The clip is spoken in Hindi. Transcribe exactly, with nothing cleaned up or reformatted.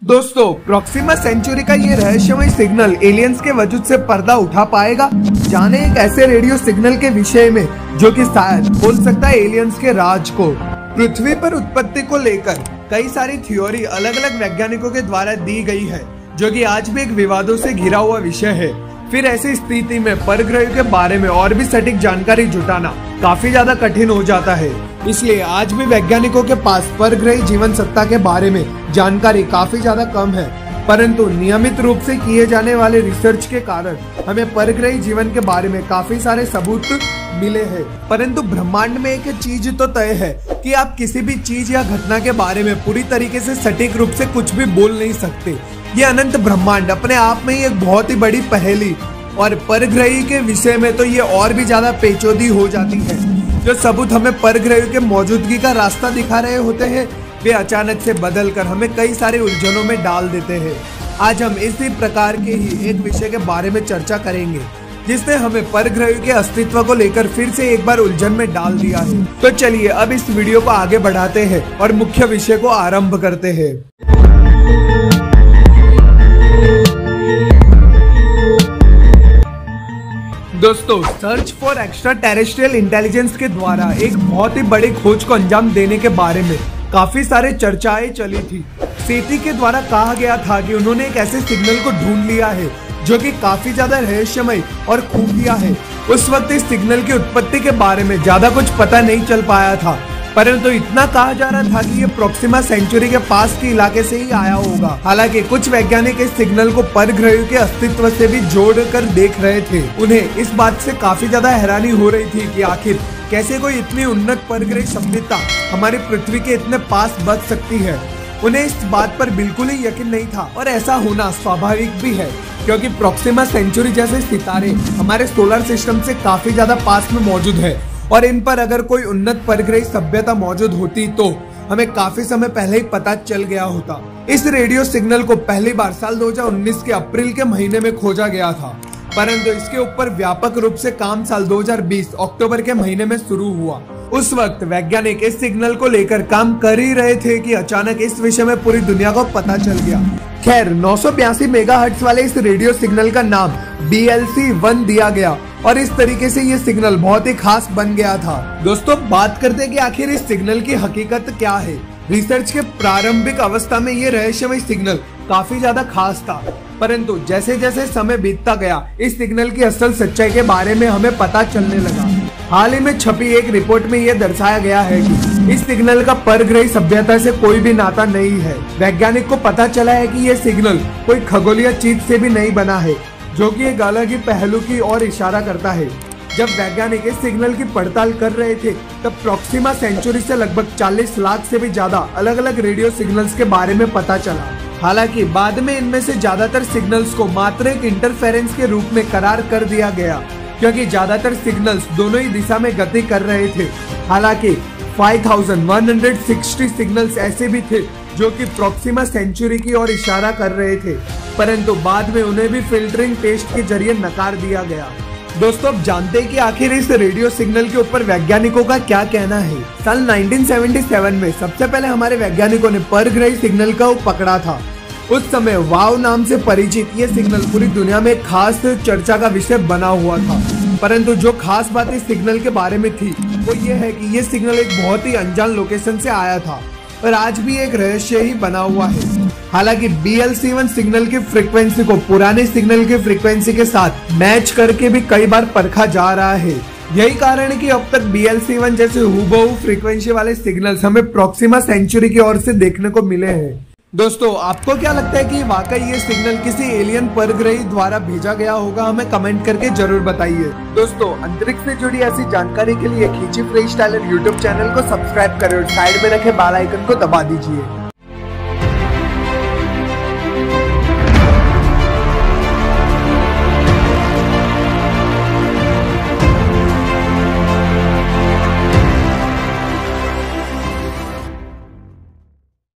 दोस्तों, प्रॉक्सिमा सेंचुरी का ये रहस्यमय सिग्नल एलियंस के वजूद से पर्दा उठा पाएगा। जाने एक ऐसे रेडियो सिग्नल के विषय में जो कि शायद खोल सकता है एलियंस के राज को। पृथ्वी पर उत्पत्ति को लेकर कई सारी थ्योरी अलग अलग वैज्ञानिकों के द्वारा दी गई है, जो कि आज भी एक विवादों से घिरा हुआ विषय है। फिर ऐसी स्थिति में परग्रहों के बारे में और भी सटीक जानकारी जुटाना काफी ज्यादा कठिन हो जाता है। इसलिए आज भी वैज्ञानिकों के पास परग्रही जीवन सत्ता के बारे में जानकारी काफी ज्यादा कम है, परंतु नियमित रूप से किए जाने वाले रिसर्च के कारण हमें परग्रही जीवन के बारे में काफी सारे सबूत मिले हैं। परंतु ब्रह्मांड में एक चीज तो तय है कि आप किसी भी चीज या घटना के बारे में पूरी तरीके से सटीक रूप से कुछ भी बोल नहीं सकते। ये अनंत ब्रह्मांड अपने आप में ही एक बहुत ही बड़ी पहेली, और परग्रही के विषय में तो ये और भी ज्यादा पेचीदा हो जाती है। जो सबूत हमें परग्रहियों के मौजूदगी का रास्ता दिखा रहे होते हैं, वे अचानक से बदलकर हमें कई सारे उलझनों में डाल देते हैं। आज हम इसी प्रकार के ही एक विषय के बारे में चर्चा करेंगे, जिसने हमें परग्रहियों के अस्तित्व को लेकर फिर से एक बार उलझन में डाल दिया है। तो चलिए अब इस वीडियो को आगे बढ़ाते हैं और मुख्य विषय को आरंभ करते हैं। दोस्तों, search for extra terrestrial intelligence के द्वारा एक बहुत ही बड़ी खोज को अंजाम देने के बारे में काफी सारे चर्चाएं चली थी। सेती के द्वारा कहा गया था कि उन्होंने एक ऐसे सिग्नल को ढूंढ लिया है जो कि काफी ज्यादा रहस्यमय और खुफिया है। उस वक्त इस सिग्नल की उत्पत्ति के बारे में ज्यादा कुछ पता नहीं चल पाया था, परंतु इतना कहा जा रहा था कि ये प्रॉक्सिमा सेंचुरी के पास के इलाके से ही आया होगा। हालांकि कुछ वैज्ञानिक इस सिग्नल को परग्रहियों के अस्तित्व से भी जोड़कर देख रहे थे। उन्हें इस बात से काफी ज्यादा हैरानी हो रही थी कि आखिर कैसे कोई इतनी उन्नत परग्रही सभ्यता हमारी पृथ्वी के इतने पास बच सकती है। उन्हें इस बात पर बिल्कुल ही यकीन नहीं था, और ऐसा होना स्वाभाविक भी है क्योंकि प्रॉक्सिमा सेंचुरी जैसे सितारे हमारे सोलर सिस्टम से काफी ज्यादा पास में मौजूद है, और इन पर अगर कोई उन्नत परग्रही सभ्यता मौजूद होती तो हमें काफी समय पहले ही पता चल गया होता। इस रेडियो सिग्नल को पहली बार साल दो हज़ार उन्नीस के अप्रैल के महीने में खोजा गया था, परंतु इसके ऊपर व्यापक रूप से काम साल दो हज़ार बीस अक्टूबर के महीने में शुरू हुआ। उस वक्त वैज्ञानिक इस सिग्नल को लेकर काम कर ही रहे थे कि अचानक इस विषय में पूरी दुनिया को पता चल गया। खैर, नौ सौ बयासी मेगाहर्ट्ज वाले इस रेडियो सिग्नल का नाम बी एल सी वन दिया गया, और इस तरीके से ये सिग्नल बहुत ही खास बन गया था। दोस्तों, बात करते हैं कि आखिर इस सिग्नल की हकीकत क्या है। रिसर्च के प्रारंभिक अवस्था में ये रहस्यमय सिग्नल काफी ज्यादा खास था, परंतु जैसे जैसे समय बीतता गया इस सिग्नल की असल सच्चाई के बारे में हमें पता चलने लगा। हाल ही में छपी एक रिपोर्ट में यह दर्शाया गया है कि इस सिग्नल का परग्रही सभ्यता से कोई भी नाता नहीं है। वैज्ञानिक को पता चला है कि यह सिग्नल कोई खगोलीय चीज से भी नहीं बना है, जो कि एक अलग ही पहलू की ओर इशारा करता है। जब वैज्ञानिक इस सिग्नल की पड़ताल कर रहे थे, तब प्रॉक्सिमा सेंचुरी से लगभग चालीस लाख से भी ज्यादा अलग अलग रेडियो सिग्नल्स के बारे में पता चला। हालांकि बाद में इनमें से ज्यादातर सिग्नल्स को मात्र एक इंटरफेरेंस के रूप में करार कर दिया गया, क्योंकि ज्यादातर सिग्नल्स दोनों ही दिशा में गति कर रहे थे। हालांकि पाँच हज़ार एक सौ साठ सिग्नल्स ऐसे भी थे जो कि प्रॉक्सिमा सेंचुरी की ओर इशारा कर रहे थे, परंतु बाद में उन्हें भी फिल्टरिंग टेस्ट के जरिए नकार दिया गया। दोस्तों, अब जानते हैं कि आखिर इस रेडियो सिग्नल के ऊपर वैज्ञानिकों का क्या कहना है। साल उन्नीस सौ सतहत्तर में सबसे पहले हमारे वैज्ञानिकों ने परग्रही सिग्नल को पकड़ा था। उस समय वाव नाम से परिचित ये सिग्नल पूरी दुनिया में खास चर्चा का विषय बना हुआ था, परंतु जो खास बात इस सिग्नल के बारे में थी वो ये है कि ये सिग्नल एक बहुत ही अनजान लोकेशन से आया था, और आज भी एक रहस्य ही बना हुआ है। हालांकि B L C one signal की फ्रीक्वेंसी को पुराने सिग्नल की फ्रीक्वेंसी के साथ मैच करके भी कई बार परखा जा रहा है। यही कारण है कि अब तक बी एल सी वन जैसे हूबहू फ्रीक्वेंसी वाले सिग्नल्स हमें प्रॉक्सिमा सेंचुरी की ओर से देखने को मिले हैं। दोस्तों, आपको क्या लगता है कि वाकई ये सिग्नल किसी एलियन परग्रही द्वारा भेजा गया होगा? हमें कमेंट करके जरूर बताइए। दोस्तों, अंतरिक्ष से जुड़ी ऐसी जानकारी के लिए खींची फ्री स्टाइलर यूट्यूब चैनल को सब्सक्राइब करें और साइड में रखे बेल आइकन को दबा दीजिए।